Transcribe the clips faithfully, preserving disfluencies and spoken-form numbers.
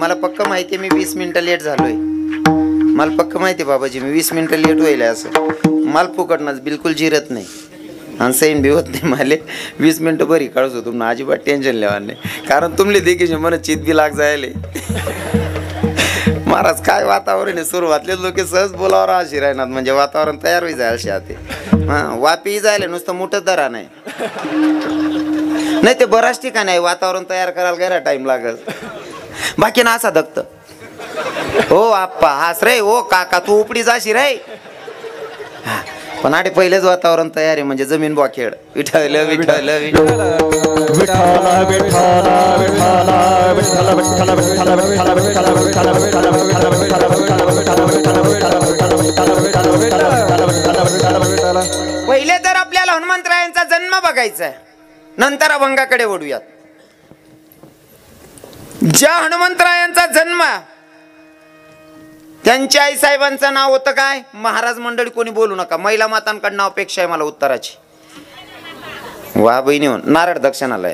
मला पक्क माहिती आहे मी वीस मिनिटं लेट झालोय. मला पक्क माहिती आहे बाबाजी मी वीस मिनिटं लेट होईल असं. मला फुकटणार बिलकुल जिरत नाही आणि सैन बी होत नाही. मला वीस मिनिटं बरी काढूच होतो तुम्हाला अजिबात टेन्शन लेवा नाही. कारण तुमले देखील मला चित बी लाग जायले. महाराज काय वातावरण आहे. सुरुवातले लोक सहज बोलावर अशी राहणार म्हणजे वातावरण तयार होई जायला शाते. हां वापी जायला नुसतं मोठं दरा नाही नाही ते बऱ्याच ठिकाणी आहे वातावरण तयार करायला गेला टाइम लागत. बाकी ना असा दक्त हो आप्पा हास रे हो काका तू उपडी जाशी रे. पण आठे पहिलेच वातावरण तयार आहे म्हणजे जमीन बॉखेड. विठ्ठल विठ्ठल पहिले तर आपल्याला हनुमंतरायांचा जन्म बघायचा आहे नंतर अभंगाकडे वळूयात. ज्या हनुमंतरायांचा जन्म त्यांच्या आई साहेबांचं नाव होतं काय. महाराज मंडळी कोणी बोलू नका महिला मातांकडनं अपेक्षा आहे मला उत्तराची. वा बहिणी नारळ दक्षिणालय.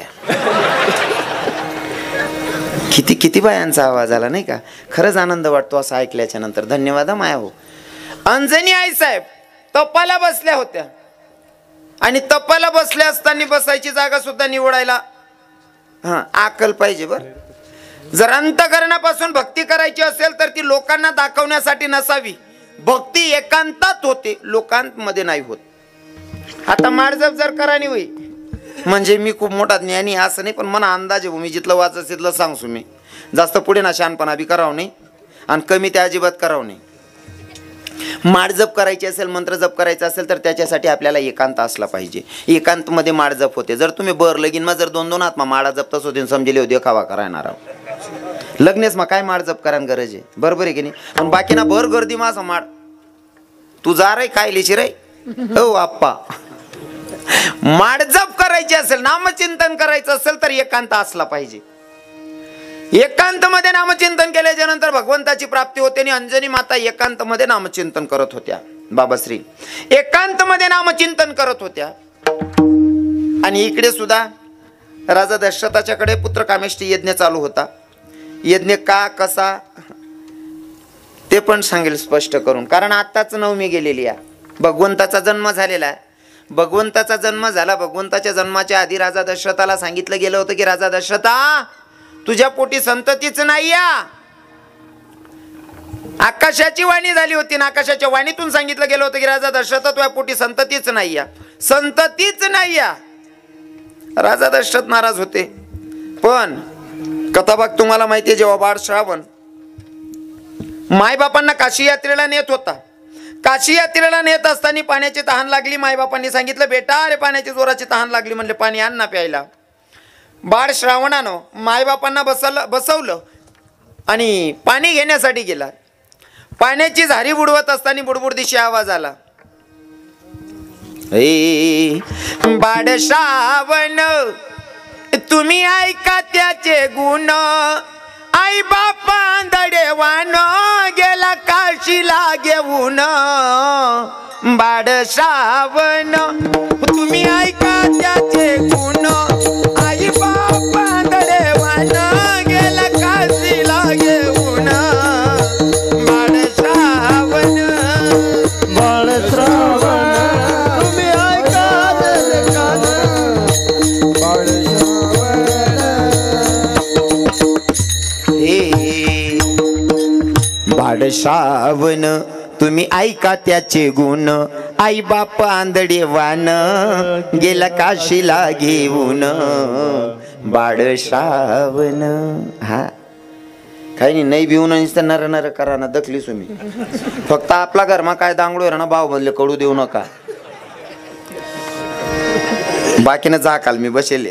किती किती बायांचा आवाज आला नाही का. खरंच आनंद वाटतो असं ऐकल्याच्या नंतर. धन्यवाद माया हो. अंजनी आई साहेब तपाला बसल्या होत्या आणि तपाला बसल्या असताना बसायची जागा सुद्धा निवडायला हा अक्कल पाहिजे बर. जर अंतःकरणापासून भक्ती करायची असेल तर ती लोकांना दाखवण्यासाठी नसावी. भक्ती एकांतात होते लोकांमध्ये नाही होत. आता माळजप जर करानी होई म्हणजे मी खूप मोठा ज्ञानी असं नाही पण मला अंदाजे मी जिथलं वाचत तिथलं सांगसू. मी जास्त पुढे ना शहाणपणा बी करावं नाही आणि कमी त्या अजिबात करावं नाही. माळजप करायची असेल मंत्र जप करायचा असेल तर त्याच्यासाठी आपल्याला एकांत असला पाहिजे. एकांत मध्ये माळजप होते. जर तुम्ही बर लगीन मग जर दोन दोन हात माळा जपतच होते समजेले होते खावा करायणार लग्नेस मग काय माळ जप करायला गरज आहे बरोबर आहे की नाही. पण बाकी ना भर गर्दी मा असं माळ तू जा रे काय लिशी रे हो आप्पा. माळ जप करायची असेल नामचिंतन करायचं असेल तर एकांत असला पाहिजे. एकांत मध्ये नामचिंतन केल्याच्या नंतर भगवंताची प्राप्ती होते. आणि अंजनी माता एकांत मध्ये नामचिंतन करत होत्या. बाबाश्री एकांत मध्ये नामचिंतन करत होत्या. आणि इकडे सुद्धा राजा दशरथाच्याकडे पुत्र कामेष्टी यज्ञ चालू होता. यज्ञ का कसा ते पण सांगेल स्पष्ट करून. कारण आताच नवमी गेलेली आहे. भगवंताचा जन्म झालेला आहे. भगवंताचा जन्म झाला. भगवंताच्या जन्माच्या आधी राजा दशरथाला सांगितलं गेलं होतं की राजा दशरथा तुझ्या पोटी संततीच नाही या. आकाशाची वाणी झाली होती ना आकाशाच्या वाणीतून सांगितलं गेलं होतं की राजा दशरथ तुझ्या पोटी संततीच नाही या. संततीच नाही या. राजा दशरथ नाराज होते. पण कथाभाग तुम्हाला माहिती आहे. जेव्हा बाळ श्रावण मायबापांना काशी यात्रेला नेत होता. काशी यात्रेला नेत असताना पाण्याची तहान लागली. मायबापांनी सांगितलं बेटा अरे पाण्याची जोराची तहान लागली म्हणले पाणी आण ना प्यायला. बाळ श्रावणानं मायबापांना बसवलं बसवलं आणि पाणी घेण्यासाठी गेला. पाण्याची झारी बुडवत असताना बुडबुड दिशी आवाज आला. ए बाळ श्रावण तुम्ही ऐका त्याचे गुण. आई बापा दडेवान गेला काशीला घेऊन. बाळ श्रावण तुम्ही ऐका त्याचे गुण. आई बापा दडेवान गेला काशीला घेऊन. बाळ श्रावण बाळ श्रावण तुम्ही ऐका त्याचे कान. बाळ बाळ श्रावण तुम्ही ऐका त्याचे गुण. आई बाप आंधळे वान गेला काशीला घेऊन. बाळ श्रावण हा काही नाही नाही भिवून नर नर करा ना दखली तुम्ही. फक्त आपला घरमा काय दांगडो ना भाव म्हणले कडू देऊ नका. बाकीनं जा काल मी बसेले.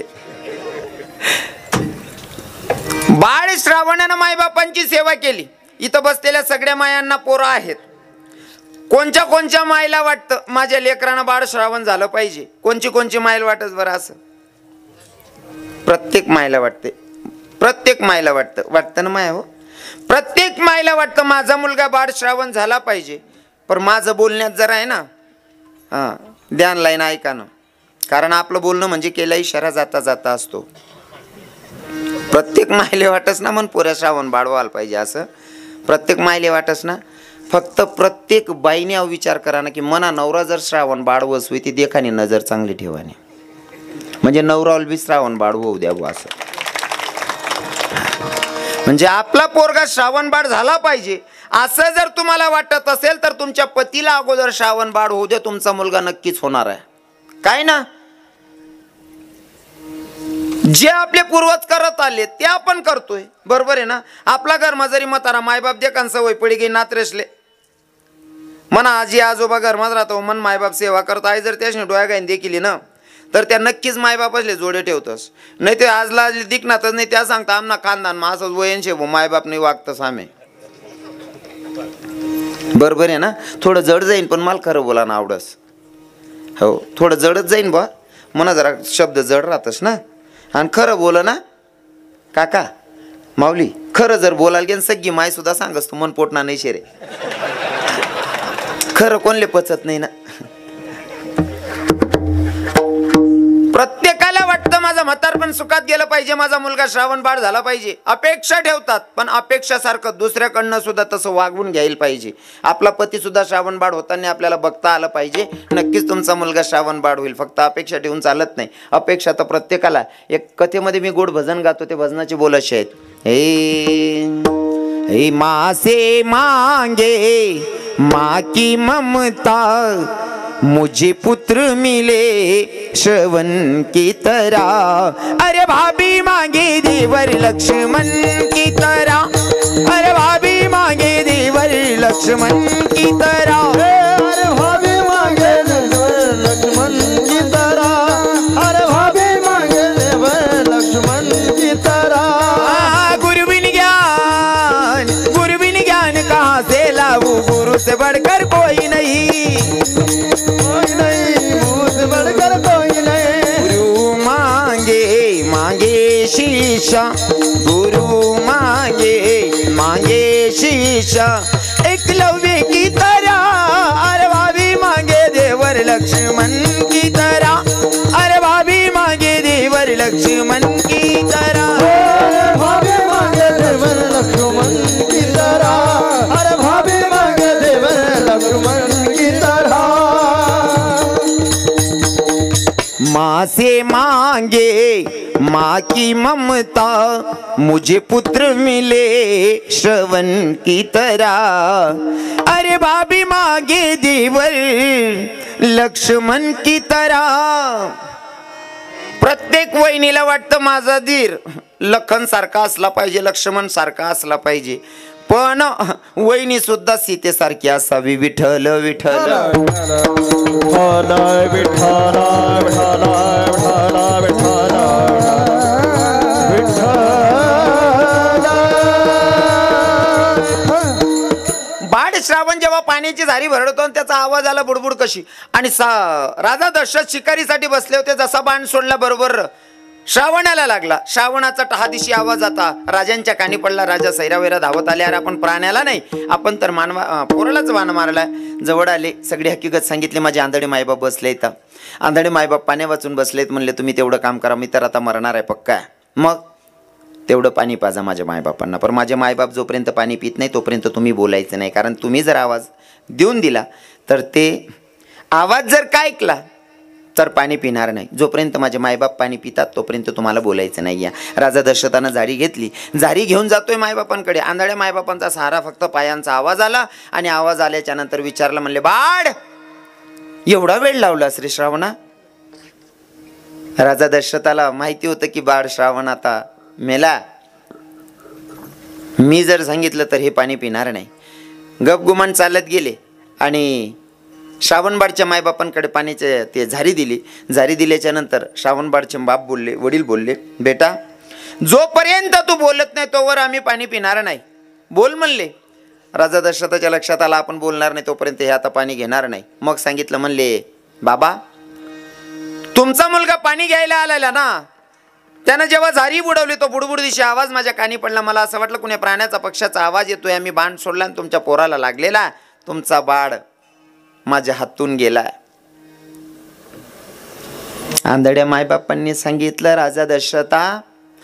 बाळ श्रावणानं मायबापांची सेवा केली. इथं बसलेल्या सगळ्या मायांना पोरं आहेत. कोणच्या कोणच्या मायला वाटतं माझ्या लेकरानं बाळ श्रावण झालं पाहिजे. कोणची कोणची मायला वाटत बरं असं. प्रत्येक मायला वाटते. प्रत्येक मायला वाटतं वाटतं ना माया हो. प्रत्येक मायला वाटतं माझा मुलगा बाळ श्रावण झाला पाहिजे. पण माझं बोलण्यात जरा आहे ना हां ध्यान लाईन ऐका ना. कारण आपलं बोलणं म्हणजे केला इशारा जाता जाता असतो. प्रत्येक मायले वाटच ना मन पुऱ्या श्रावण बाळ व्हायला पाहिजे असं प्रत्येक मायले वाटच ना. फक्त प्रत्येक बाईने विचार करा ना की मना नवरा जर श्रावण बाळ वसवी ती देखानी नजर चांगली ठेवाने म्हणजे नवराल बी श्रावण बाळ होऊ द्यावं असं. म्हणजे आपला पोरगा श्रावण बाळ झाला पाहिजे असं जर तुम्हाला वाटत असेल तर तुमच्या पतीला अगोदर श्रावण बाळ होऊ दे, तुमचा मुलगा नक्कीच होणार आहे. काय ना जे आपले पूर्वज करत आले ते आपण करतोय बरोबर आहे ना. आपला घरमा जरी म्हातारा मायबाप देखान सवय पडी गे नात्रेसले म्हणा आजी आजोबा घरमात राहतो मन मायबाप सेवा करतो आहे जर त्याने डोळ्या गायन देखील ना तर त्या नक्कीच मायबाप असले जोडे ठेवतस. नाही ते आजला दिखनातच नाही त्या सांगता आमना खानदान मा असंच वयनशे मायबाप नाही वागतस आम्ही बरोबर आहे ना. थोडं जड जाईन पण मला खरं बोला ना आवडस. हो थोडं जडच जाईन बा म्हणा जरा शब्द जड राहतस ना आणि खरं बोल ना काका माऊली खरं जर बोलायला गेन सगळी माय सुद्धा सांगस तू मन पोटना नाही शेरे खरं कोणले पचत नाही ना. प्रत्येकाला वाटतं माझा म्हातारपण सुखात गेलं पाहिजे माझा मुलगा श्रावण बाळ झाला पाहिजे अपेक्षा ठेवतात पण अपेक्षासारखं दुसऱ्याकडनं सुद्धा तसं वागवून घ्यायला पाहिजे. आपला पती सुद्धा श्रावण बाळ होताना आपल्याला बघता आलं पाहिजे. नक्कीच तुमचा मुलगा श्रावण बाळ होईल फक्त अपेक्षा ठेवून चालत नाही. अपेक्षा तर प्रत्येकाला. एक कथेमध्ये मी गोड भजन गातो ते भजनाचे बोल असे आहेत. हे मासे मांगे माँ की ममता मुझे पुत्र मिले श्रवण की तरह अरे भाभी मांगे देवर लक्ष्मण की तरह अरे भाभी मांगे देवर लक्ष्मण की तरह अरे भाभी मांगे देवर लक्ष्मण की तरह अरे भाभी मांगे देवर लक्ष्मण की तरह. गुरु बिन ज्ञान गुरु बिन ज्ञान कहाँ से लाऊं गुरु से बढ़कर कोई नहीं कोई नहीं मुझसे बढ़कर कोई नहीं. गुरु मांगे मांगे शीशा गुरु मांगे मांगे शीशा एकलव्य की तरह अरे भाभी मांगे देवर लक्ष्मण की तरह अरे भाभी मांगे देवर लक्ष्मण की तरह भाभी मांगे देवर लक्ष्मण की तरह अरे भाभी मांगे देवर लक्ष्मण की तरह. माँ से मांगे माँ की ममता मुझे पुत्र मिले श्रवण की तरह अरे भाभी मांगे देवर लक्ष्मण की तरह. प्रत्येक वहिनीला वाटतं माझा धीर लखन सारखा असला पाहिजे लक्ष्मण सारखा असला पाहिजे पण वहिनी सुद्धा सीतेसारखी असावी. विठ्ठल विठ्ठल विठ्ठल विठ्ठल विठ्ठल विठ्ठल बाळ श्रावण जेव्हा पाण्याची झारी भरडतो आणि त्याचा आवाज आला बुडबुड कशी आणि राजा दशरथ शिकारीसाठी बसले होते. जसा बाण सोडला बरोबर श्रावणाला लागला. श्रावणाचा टहादिशी आवाज आता राजांच्या कानी पडला. राजा सैरावैरा धावत आले. अरे आपण प्राण्याला नाही आपण तर मानवा पोरालाच बाण मारलाय. जवळ आले सगळी हकीकत सांगितली. माझे आंधळे मायबाप बसले इथं. आंधळे मायबाप पाण्या वाचून बसलेत. म्हणले तुम्ही तेवढं काम करा मी तर आता मरणार आहे पक्का. मग तेवढं पाणी पाजा माझ्या मायबापांना. पण माझे मायबाप जोपर्यंत पाणी पित नाही तोपर्यंत तुम्ही बोलायचं नाही. कारण तुम्ही जर आवाज देऊन दिला तर ते आवाज जर काय ऐकला तर पाणी पिणार नाही. जोपर्यंत माझे मायबाप पाणी पितात तोपर्यंत तुम्हाला बोलायचं नाही. या राजा दशरथानं जारी घेतली. जारी घेऊन जातोय मायबापांकडे. आंधळ्या मायबापांचा सहारा फक्त पायांचा आवाज आला आणि आवाज आल्याच्या नंतर विचारलं म्हणले बाळ एवढा वेळ लावला श्री श्रावणा. राजा दशरथाला माहिती होतं की बाळ श्रावण आता मेला. मी जर सांगितलं तर हे पाणी पिणार नाही. गपगुमान चालत गेले आणि श्रावणबाळच्या मायबापांकडे पाण्याचे ते झारी दिली. झारी दिल्याच्या नंतर श्रावणबाळचे बाप बोलले वडील बोलले बेटा जोपर्यंत तू बोलत नाही तोवर आम्ही पाणी पिणार नाही. बोल म्हणले. राजा दशरथाच्या लक्षात आला आपण बोलणार नाही तोपर्यंत हे आता पाणी घेणार नाही. मग सांगितलं म्हणले बाबा तुमचा मुलगा पाणी घ्यायला आलेला ना त्यानं जेव्हा झारी बुडवली तो बुडबुड दिशी आवाज माझ्या कानी पडला. मला असं वाटलं कुण्या प्राण्याचा पक्षाचा आवाज येतोय. आम्ही बाण सोडला आणि तुमच्या पोराला लागलेला. तुमचा बाळ माझ्या हातून गेला. आंधळ्या मायबापांनी सांगितलं राजा दशरथा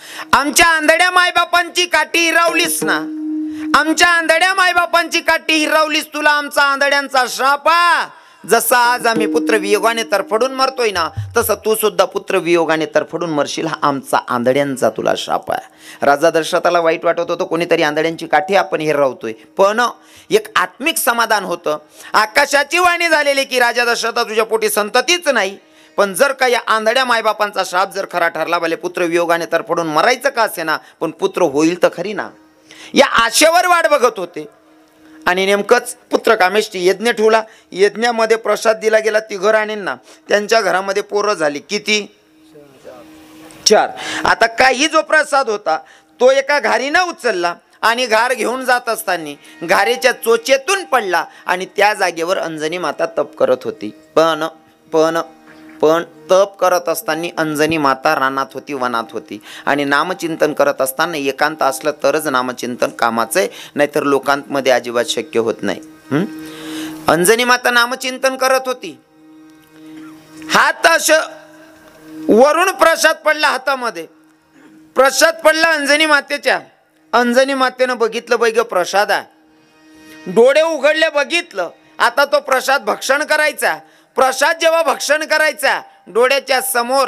आमच्या आंधळ्या मायबापांची काठी हिरावलीस ना, आमच्या आंधळ्या मायबापांची काठी हिरावलीस, तुला आमचा आंधळ्यांचा शापा. जसा आज आम्ही पुत्र वियोगाने तरफडून मरतोय ना, तसं तू सुद्धा पुत्र वियोगाने तरफडून मरशील, हा आमचा आंधळ्यांचा तुला शाप आहे. राजा दशरथाला वाईट वाटत होतं, कोणीतरी आंधळ्यांची काठी आपण हिरावतोय, पण एक आत्मिक समाधान होतं. आकाशाची वाणी झालेली की राजा दशरथा तुझ्या पोटी संततीच नाही, पण जर का या आंधळ्या मायबापांचा शाप जर खरा ठरला, भले पुत्र वियोगाने तरफडून मरायचं का असे ना, पण पुत्र होईल तर खरी ना. या आशेवर वाट बघत होते. आणि नेमकंच पुत्र कामेष्टी यज्ञ ठेवला. यज्ञामध्ये प्रसाद दिला गेला तिघ राणींना. त्यांच्या घरामध्ये पोरं झाली किती? चार. आता काही जो प्रसाद होता तो एका घारीनं उचलला आणि घार घेऊन जात असताना घारेच्या चोचेतून पडला आणि त्या जागेवर अंजनी माता तप करत होती. पण पण पण तप करत असताना अंजनी माता रानात होती, वनात होती. आणि नामचिंतन करत असताना एकांत असलं तरच नामचिंतन कामाचं आहे, नाहीतर लोकांमध्ये अजिबात शक्य होत नाही. अंजनी माता नामचिंतन करत होती. हात असं वरून प्रसाद पडला हातामध्ये, प्रसाद पडला अंजनी मातेच्या. अंजनी मातेनं बघितलं, बैग प्रसाद आहे. डोळे उघडले, बघितलं. आता तो प्रसाद भक्षण करायचा. प्रसाद जेव्हा भक्षण करायचा, डोळ्याच्या समोर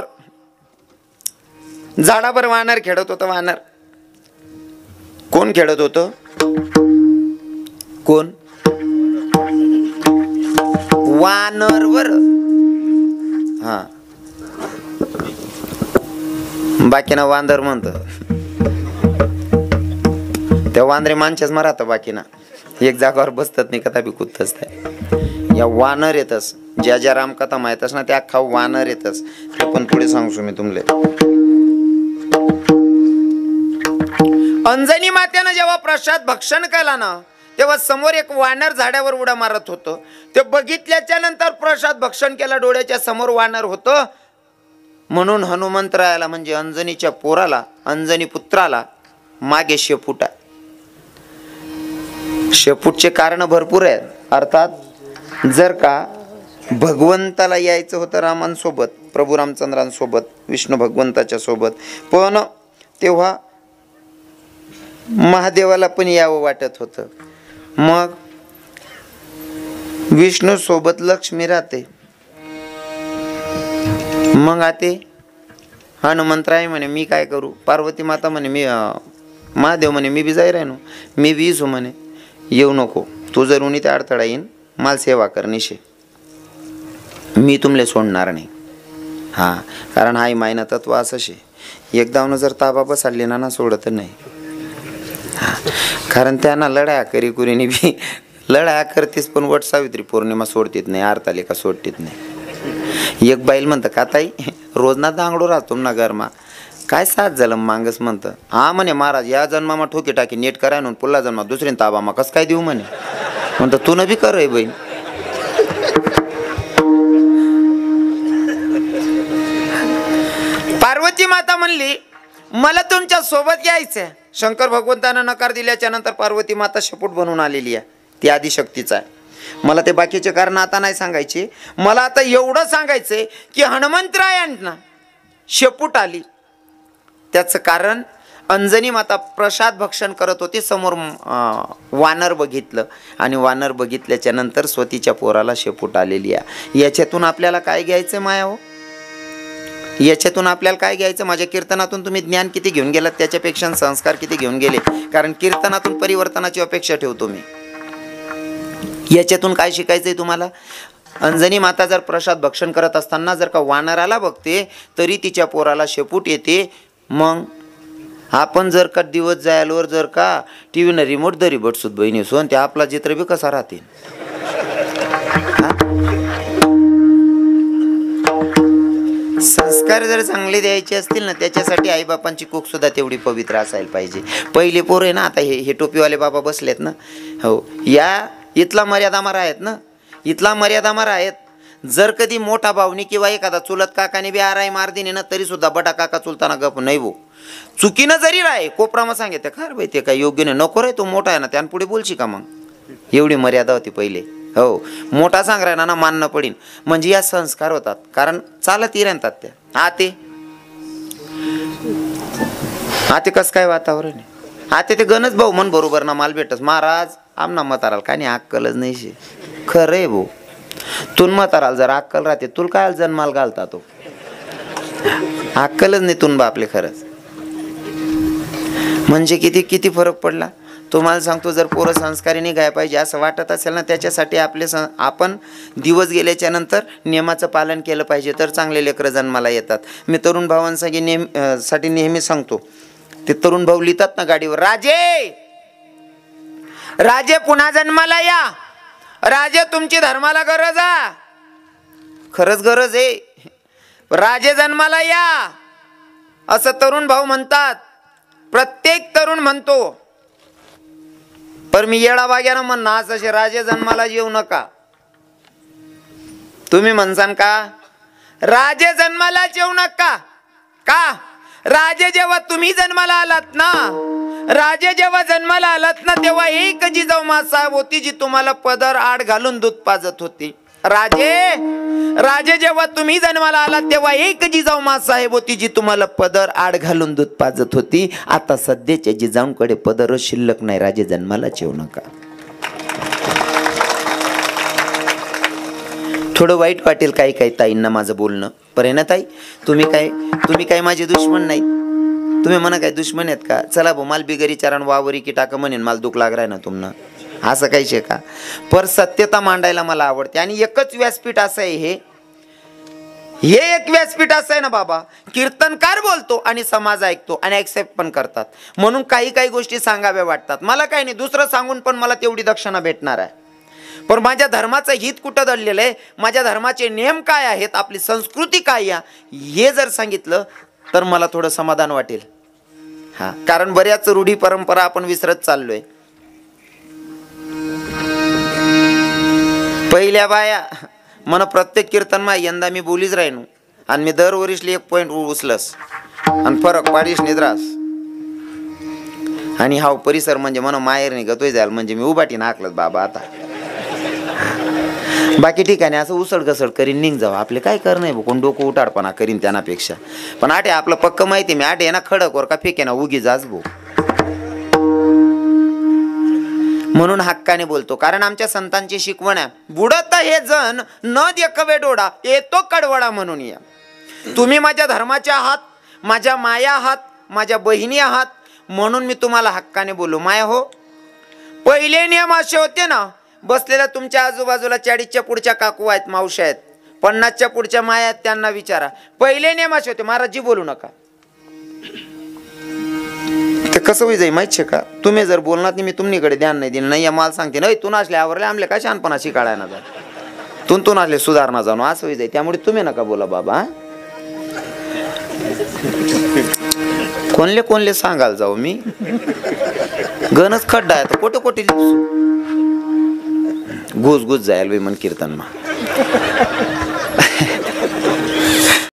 झाडावर वानर खेळत होतं. वानर कोण खेळत होतं? कोण? वानरवर. हा, बाकीना वांदर म्हणत. त्या वांदरे माणसेच मारत, बाकीना एक जागावर बसतात नाही, कथा बी कुदतच. या वानर येतस, ज्या ज्या रामकथा माहितस ना त्या अख्खा वानर येतस. ते पण पुढे सांगतो मी तुमले. अंजनी मातेनं जेव्हा प्रसाद भक्षण केला ना, तेव्हा समोर एक वानर झाडावर उड्या मारत होतं. ते बघितल्याच्या नंतर प्रसाद भक्षण केला, डोळ्याच्या समोर वानर होतं. म्हणून हनुमंतरायाला म्हणजे अंजनीच्या पोराला, अंजनी पुत्राला मागे शेपूट आहे. शेपूटचे कारण भरपूर आहेत. अर्थात जर का भगवंताला यायचं होतं रामांसोबत, प्रभू रामचंद्रांसोबत, विष्णू भगवंताच्या सोबत, पण तेव्हा महादेवाला पण यावं वाटत होतं. मग विष्णू सोबत लक्ष्मी राहते. मग आते हनुमंतराय म्हणे मी काय करू? पार्वती माता म्हणे मी महादेव म्हणे मी बी जाई राहिनो, मी बी येसू म्हणे. येऊ नको, तू जर उनी त्या अडथळा येईन, मला सेवा कर निशे, मी तुमले सोडणार नाही. हां, कारण हाय मायना तत्व असं शे, एकदावनं जर ताबा बसाडली ना ना सोडत नाही. हां, कारण त्यांना लढाया करी कुरीनी बी लढाया करतेस, पण वट सावित्री पौर्णिमा सोडतीत नाही, आरतालिका सोडतीत नाही. एक बाईल म्हणतं का ताई रोज ना दांगडो राहतो ना घरमा, काय साथ झालं मांगस म्हणतं. हा म्हणे महाराज या जन्मामा ठोकी टाकी नीट कराय म्हणून पुल्ला जन्मा दुसरीन ताबामा कसं काय देऊ म्हणे. म्हणतं तू न बी कर रे बहीण. पार्वती माता म्हणली मला तुमच्या सोबत यायचंय. शंकर भगवंतानं नकार दिल्याच्या नंतर पार्वती माता शेपूट बनवून आलेली आहे, ती आदिशक्तीचा आहे. मला ते बाकीचे कारण आता नाही सांगायचे, मला आता एवढं सांगायचंय की हनुमंतरायांना शेपूट आली. त्याचं कारण अंजनी माता प्रसाद भक्षण करत होती, समोर वानर बघितलं आणि वानर बघितल्याच्या नंतर स्वतीच्या पोराला शेपूट आलेली आहे. याच्यातून आपल्याला काय घ्यायचं माया हो? याच्यातून आपल्याला काय घ्यायचं? माझ्या कीर्तनातून तुम्ही ज्ञान किती घेऊन गेलात त्याच्यापेक्षा संस्कार किती घेऊन गेले, कारण कीर्तनातून परिवर्तनाची अपेक्षा ठेवतो मी. याच्यातून काय शिकायचंय तुम्हाला? अंजनी माता जर प्रसाद भक्षण करत असताना जर का वानराला बघते तरी तिच्या पोराला शेपूट येते. मग आपण जर का दिवस जायलावर जर का टी व्हीनं रिमोट दरी बटसूत बहिणी सोन त्या आपला चित्र बी कसा राहते. संस्कार जर चांगले द्यायचे असतील ना, त्याच्यासाठी आईबापांची कोक सुद्धा तेवढी पवित्र असायला पाहिजे. पहिले पोर आहे ना, आता हे हे टोपीवाले बाबा बसलेत ना, हो या इथला मर्यादामार आहेत ना, इथला मर्यादामार आहेत. जर कधी मोठा भावनी किंवा एखादा चुलत काकाने बी आराई मार दिने ना, तरी सुद्धा बटा काका चुलताना गप नाही भो. चुकीनं जरी राहे कोपरामा सांगितलं खर बाई ते काय योग्य नाही, नको रे तो मोठा आहे ना, त्यान पुढे बोलशी का? मग एवढी मर्यादा होती पहिले. हो, मोठा सांग राहिला ना मानणं पडीन, म्हणजे या संस्कार होतात, कारण चालत ही राहतात त्या. हा ते आता कसं काय वातावरण आहे आता ते गणच भाऊ मन बरोबर ना माल भेटस महाराज आमना म्हाताराल काय नाही अक्कलच नाही शे खरं आहे भाऊ तुन म्हाताराल जर अक्कल राहते तुला काय जन्माल घालता तो अक्कलच नाही तुन बापले खरंच म्हणजे किती किती फरक पडला तुम्हाला सांगतो जर पोरं संस्कारी निघाय पाहिजे असं वाटत असेल ना त्याच्यासाठी आपले सं आपण दिवस गेल्याच्या नंतर नियमाचं पालन केलं पाहिजे तर चांगले लेकरं जन्माला येतात. मी तरुण भावांसाठी नेहमी साठी नेहमी सांगतो ते तरुण भाऊ लिहितात ना गाडीवर राजे राजे पुन्हा जन्माला या राजे तुमची धर्माला गरज आहे खरंच गरज आहे राजे जन्माला या असं तरुण भाऊ म्हणतात प्रत्येक तरुण म्हणतो पर मी येडा वाग्यानं म्हणणं आज असे राजे जन्माला येऊ नका तुम्ही म्हणसान का राजे जन्माला येऊ नका का राजे जेव्हा तुम्ही जन्माला आलात ना राजे जेव्हा जन्माला आलात ना तेव्हा एक जिजाऊ मासाहेब होती जी तुम्हाला पदर आड घालून दूध पाजत होती राजे राजे जेव्हा तुम्ही जन्माला आलात तेव्हा एक जिजाऊ मासाहेब होती जी तुम्हाला पदर आड घालून दूध पाजत होती आता सध्याच्या जिजाऊंकडे पदर शिल्लक नाही राजे जन्मालाच येऊ नका. थोडं वाईट वाटेल काही काही ताईंना माझं बोलणं पर ना ताई तुम्ही काय तुम्ही काय माझे दुश्मन नाही तुम्ही म्हणा काय दुश्मन आहेत का चला भाऊ माल बिगरी चारण वावरी की टाका म्हणेन मला दुःख लाग राय ना तुम्हाला असं काही शे का पर सत्यता मांडायला मला आवडते आणि एकच व्यासपीठ असं आहे हे हे एक व्यासपीठ असं आहे ना बाबा कीर्तनकार बोलतो आणि समाज ऐकतो आणि ऍक्सेप्ट पण करतात म्हणून काही काही गोष्टी सांगाव्या वाटतात मला काही नाही दुसरं सांगून पण मला तेवढी दक्षिणा भेटणार आहे पण माझ्या धर्माचं हित कुठं दडलेलं आहे माझ्या धर्माचे नियम काय आहेत आपली संस्कृती काय आहे हे जर सांगितलं तर मला थोडं समाधान वाटेल. हा कारण बऱ्याच रूढी परंपरा आपण विसरत चाललोय. पहिल्या बाया मन प्रत्येक कीर्तन मा यंदा मी बोलीच राहिनो आणि मी दरवर्षी एक पॉइंट उचलस आणि फरक पाडीस निद्रास आणि हा परिसर म्हणजे मन माहेर निघतोय जायल म्हणजे मी उभाटी नाकलत बाबा आता बाकी ठिकाणी असं उसळ घसळ करीन निघ जावं आपले काय करणं आहे कोण डोकं उटाडपणा करीन त्यांनापेक्षा पण आठे आपलं पक्क माहिती मी आठे ना खडक वर का फेके ना उगी जाच भाऊ म्हणून हक्काने बोलतो कारण आमच्या संतांची शिकवण आहे बुडत हे जण न देखवे डोळा येतो कडवडा म्हणून या तुम्ही माझ्या धर्माचे आहात माझ्या माया आहात माझ्या बहिणी आहात म्हणून मी तुम्हाला हक्काने बोलू माया हो पहिले नियम असे होते ना बसलेल्या तुमच्या आजूबाजूला चाळीसच्या पुढच्या काकू आहेत मावशी आहेत पन्नासच्या पुढच्या माया आहेत त्यांना विचारा पहिले नियम असे होते महाराजजी बोलू नका ते कसं होई जाई माहिती का तुम्ही जर बोलणार नाही मी तुमनीकडे ध्यान नाही दिलं नाही माल सांगते नाही तू नाचले आवरले आमले काय शहाणपणा शिकाळाय ना जा तू तू नाचले सुधारणा जाणू असं होई जाई त्यामुळे तुम्ही नका बोला बाबा कोणले कोणले सांगाल जाऊ मी गणच खड्डा आहे तर कोटे कोटे घुस घुस जायल मन कीर्तन मा